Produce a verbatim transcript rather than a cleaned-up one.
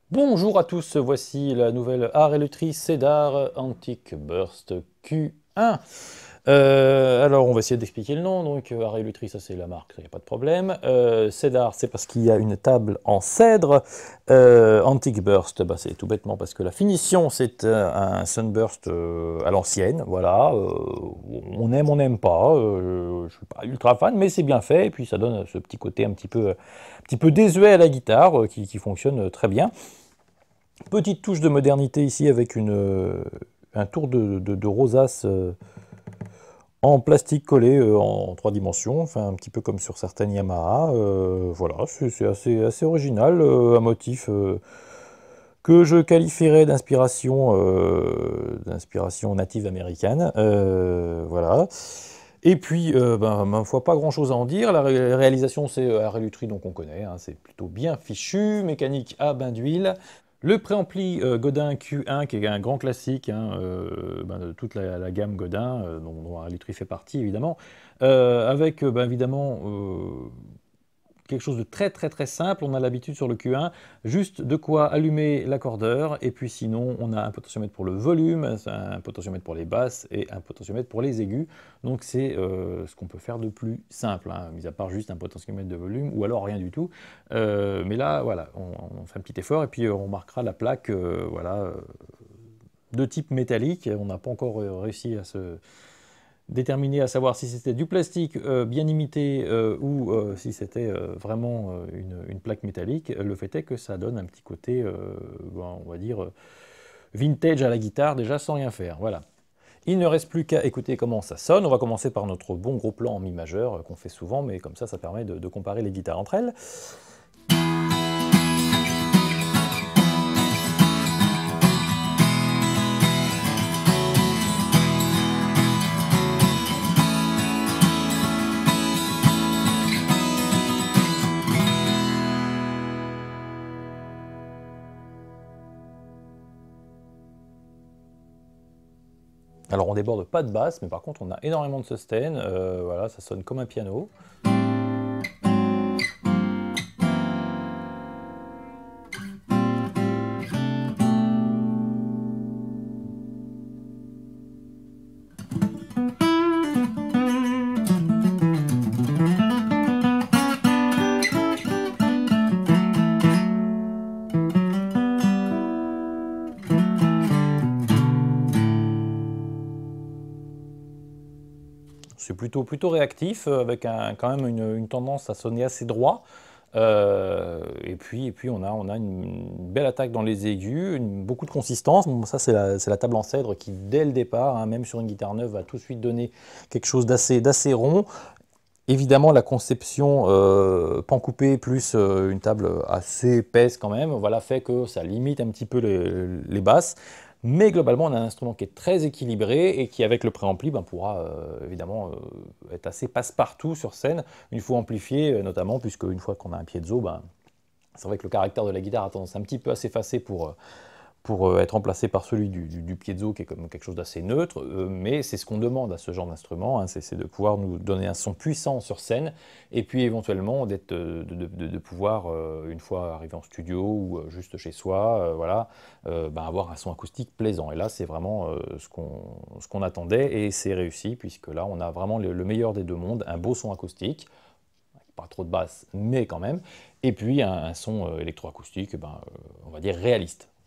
Bonjour à tous, voici la nouvelle Harley Cedar Antique Burst Q un. Euh, alors on va essayer d'expliquer le nom. Donc euh, Harley ça c'est la marque, il n'y a pas de problème. Euh, Cedar c'est parce qu'il y a une table en cèdre. Euh, Antique Burst, bah, c'est tout bêtement parce que la finition c'est euh, un Sunburst euh, à l'ancienne. Voilà, euh, on aime, on n'aime pas. Euh, je ne suis pas ultra fan, mais c'est bien fait et puis ça donne ce petit côté un petit peu, un petit peu désuet à la guitare euh, qui, qui fonctionne très bien. Petite touche de modernité ici avec une, euh, un tour de, de, de rosace euh, en plastique collé euh, en trois dimensions, enfin un petit peu comme sur certaines Yamaha. Euh, voilà, c'est assez, assez original, euh, un motif euh, que je qualifierais d'inspiration euh, d'inspiration native américaine. Euh, voilà. Et puis, euh, ben, ma foi, pas grand chose à en dire. La ré réalisation, c'est Harley Lutry, donc on connaît, hein, c'est plutôt bien fichu. Mécanique à bain d'huile. Le préampli euh, Godin Q un, qui est un grand classique hein, euh, ben, de toute la, la gamme Godin, euh, dont, dont Harley Lutry fait partie évidemment, euh, avec euh, ben, évidemment euh, quelque chose de très très très simple. On a l'habitude sur le Q un, juste de quoi allumer l'accordeur, et puis sinon on a un potentiomètre pour le volume, un potentiomètre pour les basses et un potentiomètre pour les aigus. Donc c'est euh, ce qu'on peut faire de plus simple, hein, mis à part juste un potentiomètre de volume ou alors rien du tout. Euh, mais là voilà, on, on, fait un petit effort et puis euh, on marquera la plaque euh, voilà, euh, de type métallique. On n'a pas encore réussi à se déterminer à savoir si c'était du plastique euh, bien imité euh, ou euh, si c'était euh, vraiment euh, une, une, plaque métallique. Le fait est que ça donne un petit côté, euh, ben, on va dire, euh, vintage à la guitare, déjà sans rien faire. Voilà. Il ne reste plus qu'à écouter comment ça sonne. On va commencer par notre bon gros plan en mi majeur, euh, qu'on fait souvent, mais comme ça, ça permet de, de comparer les guitares entre elles. Alors on déborde pas de basse, mais par contre on a énormément de sustain, euh, voilà, ça sonne comme un piano. C'est plutôt, plutôt réactif, avec un, quand même une, une tendance à sonner assez droit. Euh, et, puis, et puis on a, on a une, une belle attaque dans les aigus, une, beaucoup de consistance. Bon, ça c'est la, la table en cèdre qui dès le départ, hein, même sur une guitare neuve, va tout de suite donner quelque chose d'assez rond. Évidemment la conception euh, pan coupé plus euh, une table assez épaisse quand même, voilà, fait que ça limite un petit peu les, les basses. Mais globalement, on a un instrument qui est très équilibré et qui, avec le préampli, ben, pourra euh, évidemment euh, être assez passe-partout sur scène, une fois amplifié, euh, notamment, puisque une fois qu'on a un piezo, ben, c'est vrai que le caractère de la guitare a tendance un petit peu à s'effacer pour, euh, pour euh, être remplacé par celui du, du, du piezo, qui est comme quelque chose d'assez neutre, euh, mais c'est ce qu'on demande à ce genre d'instrument, hein, c'est de pouvoir nous donner un son puissant sur scène, et puis éventuellement d'être, de, de, de, de pouvoir, euh, une fois arrivé en studio ou euh, juste chez soi, euh, voilà, euh, ben avoir un son acoustique plaisant. Et là, c'est vraiment euh, ce qu'on ce qu'on attendait, et c'est réussi, puisque là, on a vraiment le, le meilleur des deux mondes, un beau son acoustique, pas trop de basse, mais quand même, et puis un, un son euh, électroacoustique, ben, euh, on va dire réaliste.